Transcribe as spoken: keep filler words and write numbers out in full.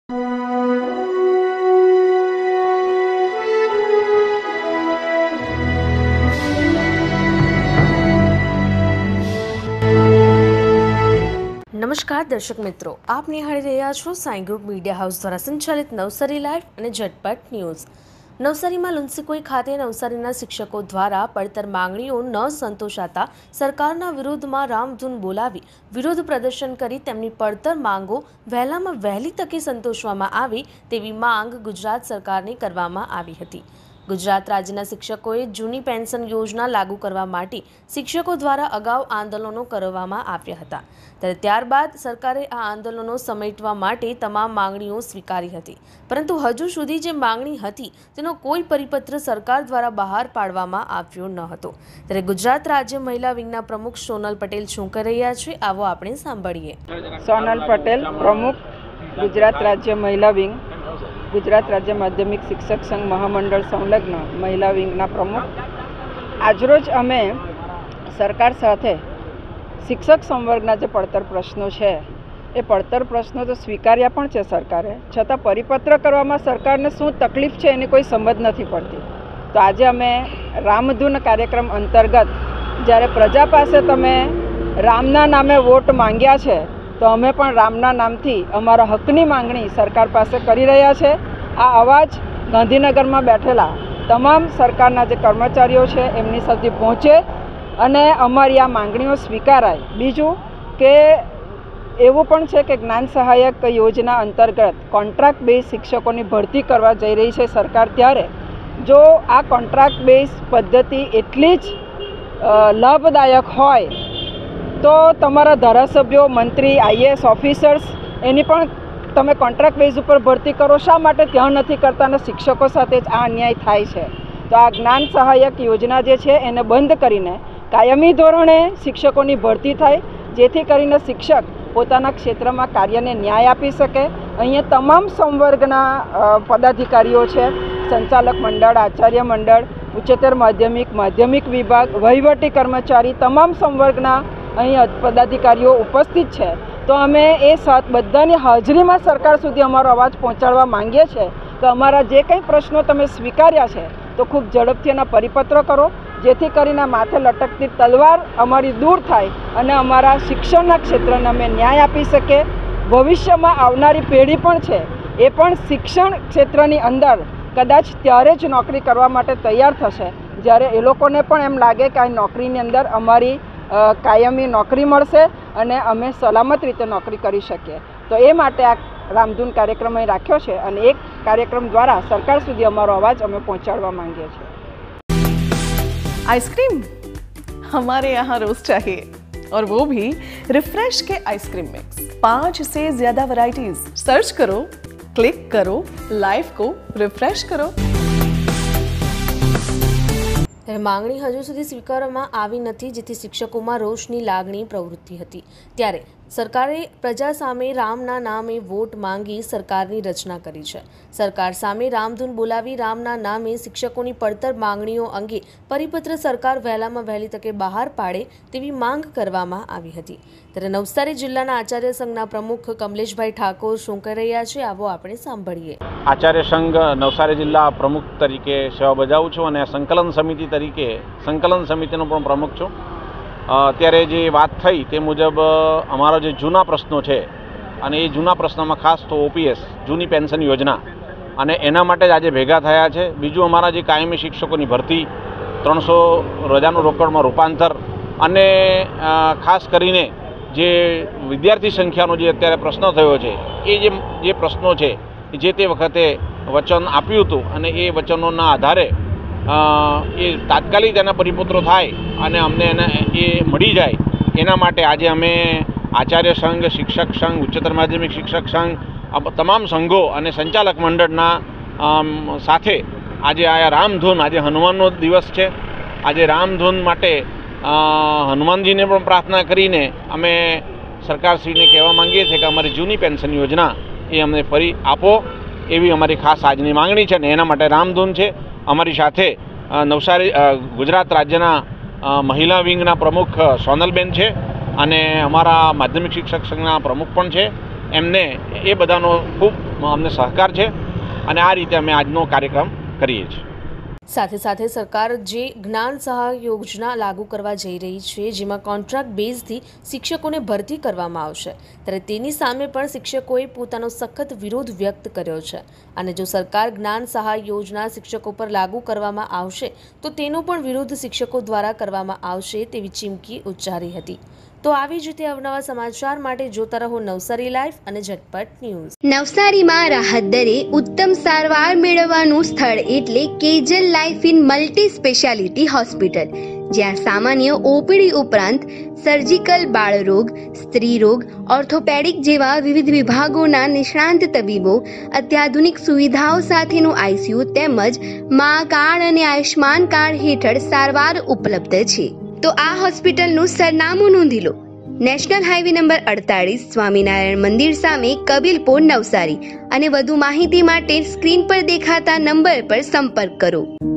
नमस्कार दर्शक मित्रों, आप निहाળી રહ્યા છો સાઈ ગ્રુપ મીડિયા હાઉસ દ્વારા સંચાલિત નવસારી લાઈવ અને ઝટપટ ન્યૂઝ। નવસારીમાં લુન્સીકોઈ ખાતે નવસારીના શિક્ષકો દ્વારા પડતર માંગણીઓ ન સંતોષાતા સરકારના વિરોધમાં રામધૂન બોલાવી વિરોધ પ્રદર્શન કરી તેમની પડતર માંગો વહેલામાં વહેલી તકે સંતોષવામાં આવે તેવી માંગ ગુજરાત સરકારને કરવામાં આવી હતી। गुजरात राज्यना शिक्षकोए जूनी पेन्शन योजना लागू करवा माटे शिक्षको द्वारा अगाऊ आंदोलनों करवामां आव्या हता, त्यारे त्यारबाद सरकारे आ आंदोलनों समेटवा माटे तमाम मांगणीओ स्वीकारी हती, परंतु हजू सुधी जे मांगणी हती तेनो कोई परिपत्र सरकार द्वारा बहार पाडवामां आव्यो न हतो। त्यारे गुजरात राज्य महिला विंगना प्रमुख सोनल पटेल शुं कही रह्या छे, आवो आपणे सांभळीए। सोनल पटेल, प्रमुख गुजरात राज्य महिला विंग, गुजरात राज्य माध्यमिक शिक्षक संघ महामंडल संलग्न महिला विंगना प्रमुख। आजरोज अमे सरकार साथे शिक्षक संवर्गना जे पड़तर प्रश्नों है ए पड़तर प्रश्नों तो स्वीकार्या पण छे सरकारे, छतां परिपत्र करवामां सरकारने शुं तकलीफ छे एनी कोई समज नहीं पड़ती। तो आज अमे रामधून कार्यक्रम अंतर्गत ज्यारे प्रजा पासे तमे रामना नामे वोट मांग्या छे तो अमे पण रामना नामथी अमारा हकनी मांगणी सरकार पासे करी रह्या छे। आ अवाज गांधीनगर में बैठेला तमाम सरकारना जे कर्मचारीओ छे एमनी सुधी पहोंचे अने अमारी आ मांगणीओ स्वीकाराय। बीजू के एवुं पण छे के ज्ञान सहायक योजना अंतर्गत कॉन्ट्राक्ट बेस शिक्षकोनी भरती करवा जई रही छे सरकार, त्यारे जो आ कॉन्ट्राक्ट बेस पद्धति एटली ज लाभदायक होय तो तमारा धारासभ्यो, मंत्री, आईएएस ऑफिसर्स एनी पण तमे कॉन्ट्राक्ट बेस पर भरती करो, शा माटे त्यां नथी करता ने शिक्षको साथे ज आ अन्याय थाय छे। तो आ ज्ञान सहायक योजना जे छे एने बंध करीने कायमी धोरणे शिक्षकोनी भरती थाय, जेथी करीने शिक्षक पोताना क्षेत्रमां कार्यने न्याय आपी शके। अहींया तमाम संवर्गना पदाधिकारीओ छे, संचालक मंडळ, आचार्य मंडळ, उच्चतर माध्यमिक, माध्यमिक विभाग, वहीवटी कर्मचारी, तमाम संवर्गना अहीं पदाधिकारीओ उपस्थित है। तो अमे ए साथ बधानी हाजरी में सरकार सुधी अमारो अवाज पहोंचाडवा मांगीए छे कि अमारा जे कंई प्रश्नों तमे स्वीकार्या छे तो खूब झड़पथी एना परिपत्र करो, जेथी करीने माथे लटकती तलवार अमारी दूर थाय अने अमारा शिक्षणना क्षेत्रने अमे न्याय आपी शके। भविष्यमां आवनारी पेढ़ी पण छे ए पण शिक्षण क्षेत्रनी अंदर कदाच त्यारे ज नौकरी करवा माटे तैयार थशे ज्यारे ए लोकोने पण एम लागे कि आ नौकरीनी अंदर अमारी कायमी नौकरी मळशे अने अमे सलामत रीते नौकरी करी शकीए। तो ए माटे आ रामधून कार्यक्रम अहीं राख्यो छे अने एक कार्यक्रम द्वारा सरकार सुधी अमारो अवाज अमे पहोंचाडवा मांगीए छीए। आइसक्रीम हमारे यहाँ रोज चाहिए, और वो भी रिफ्रेश के आइसक्रीम मिक्स। पांच से ज्यादा वैरायटीज, सर्च करो, क्लिक करो, लाइफ को रिफ्रेश करो। ત્યારે માંગણી હજુ સુધી સ્વીકારવામાં આવી નથી, જેથી શિક્ષકોમાં રોષની લાગણી પ્રવૃત્તિ હતી। ત્યારે સરકારે પ્રજા સામે રામના નામે વોટ માંગી સરકારની રચના કરી છે। સરકાર સામે રામધૂન બોલાવી રામના નામે શિક્ષકોની પડતર માંગણીઓ અંગે પરિપત્ર સરકાર વહેલામાં વહેલી તકે બહાર પાડે તેવી માંગ કરવામાં આવી હતી। ત્યારે નવસારી જિલ્લાના આચાર્ય સંઘના પ્રમુખ કમલેશભાઈ ઠાકોર શું કહી રહ્યા છે, આવો આપણે સાંભળીએ। आचार्य संघ नवसारी जिल्ला प्रमुख तरीके सेवा बजावुं छुं अने संकलन समिति तरीके संकलन समितिनो पण प्रमुख छुं। अत्यारे जे वात थई ते मुजब अमारा जे जूना प्रश्नों छे अने ए जूना प्रश्नों खास तो ओपीएस जूनी पेन्शन योजना अने एना माटे ज आजे भेगा थया छे। बीजुं अमारा जे कायमी शिक्षकोनी भरती, त्रणसो रजानुं रोकड़मां रूपांतर अने खास करीने जे विद्यार्थी संख्यानो जे अत्यारे प्रश्न थयो छे ए जे जे प्रश्नों छे जे ते वखते वचन आप्युं हतुं अने ए वचनोना आधारे ए तात्कालिक एना परिपત્રો थाय अने अमने एना ए मळी जाय एना माटे आजे अमे आचार्य संघ, शिक्षक संघ, उच्चतर माध्यमिक शिक्षक संघ तमाम संघो अने संचालक मंडळना साथे आजे आ रामधून आजे हनुमाननो दिवस छे। आजे रामधून माटे हनुमानजीने पण प्रार्थना करीने अमे सरकारश्रीने कहेवा मांगीए छीए कि अमारी जूनी पेन्शन योजना ए अમને ફરી આપો એવી અમારી ખાસ આજની માંગણી છે। ને એના માટે રામધૂન છે। અમારી સાથે નવસારી ગુજરાત રાજ્યના મહિલા વિંગના પ્રમુખ સોનલબેન છે અને અમારા માધ્યમિક શિક્ષક સંઘના પ્રમુખ પણ છે। એમને એ બધાનો ખૂબ અમને સહકાર છે અને આ રીતે અમે આજનો કાર્યક્રમ કરીએ છીએ. સાથે સાથે સરકાર જે જ્ઞાન સહાય યોજના લાગુ કરવા જઈ રહી છે, જેમાં કોન્ટ્રાક્ટ બેઝથી શિક્ષકોને ભરતી કરવામાં આવશે, ત્યારે તેની સામે પણ શિક્ષકોએ પોતાનો સખત વિરોધ વ્યક્ત કર્યો છે. અને જો સરકાર જ્ઞાન સહાય યોજના શિક્ષકો પર લાગુ કરવામાં આવશે તો તેનો પણ વિરોધ શિક્ષકો દ્વારા કરવામાં આવશે તેવી ચીમકી ઉચ્ચારી હતી. તો આવી જ રીતે અવનવા સમાચાર માટે જોતા રહો નવસારી લાઈવ અને ઝટપટ ન્યૂઝ. નવસારીમાં રાહત દરે ઉત્તમ સારવાર મેળવવાનું સ્થળ એટલે Kejal life in multi speciality hospital, જ્યાં સામાન્ય ઓપીડી ઉપરાંત સર્જિકલ, બાળરોગ, સ્ત્રી રોગ, ઓર્થોપેડિક જેવા વિવિધ વિભાગોના નિષ્ણાંત તબીબો, અત્યાધુનિક સુવિધાઓ સાથેનું આઈસીયુ તેમજ મા કાર્ડ અને આયુષ્માન કાર્ડ હેઠળ સારવાર ઉપલબ્ધ છે. તો આ હોસ્પિટલનું સરનામું નોંધી લો. નેશનલ હાઈવે નંબર અડતાળીસ, સ્વામિનારાયણ મંદિર સામે, કબીલપુર, નવસારી. અને વધુ માહિતી માટે સ્ક્રીન પર દેખાતા નંબર પર સંપર્ક કરો.